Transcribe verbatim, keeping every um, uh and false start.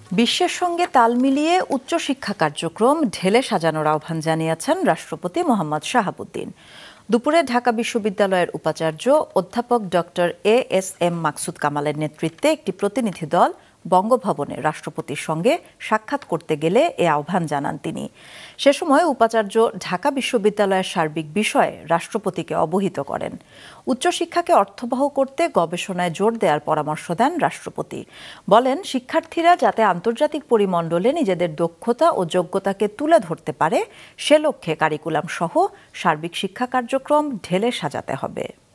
বিশ্বের সঙ্গে তাল মিলিয়ে উচ্চশিক্ষা কার্যক্রম ঢেলে সাজানোর আহ্বান জানিয়েছেন রাষ্ট্রপতি মোহাম্মদ শাহাবুদ্দিন। দুপুরে ঢাকা বিশ্ববিদ্যালয়ের উপাচার্য অধ্যাপক doctor A S M Maksud কামালের নেতৃত্বে একটি প্রতিনিধি দল বঙ্গভবনে রাষ্ট্রপতির সঙ্গে সাক্ষাৎ করতে গেলে এ আহ্বান জানান তিনি। সে সময় উপাচার্য ঢাকা বিশ্ববিদ্যালয়ের সার্বিক বিষয়ে রাষ্ট্রপতিকে অবহিত করেন। উচ্চশিক্ষাকে অর্থবহ করতে গবেষণায় জোর দেওয়ার পরামর্শ দেন রাষ্ট্রপতি। বলেন, শিক্ষার্থীরা যাতে আন্তর্জাতিক পরিমণ্ডলে নিজেদের দক্ষতা ও যোগ্যতাকে তুলে ধরতে পারে সে লক্ষ্যে কারিকুলাম সহ সার্বিক শিক্ষা কার্যক্রম ঢেলে সাজাতে হবে।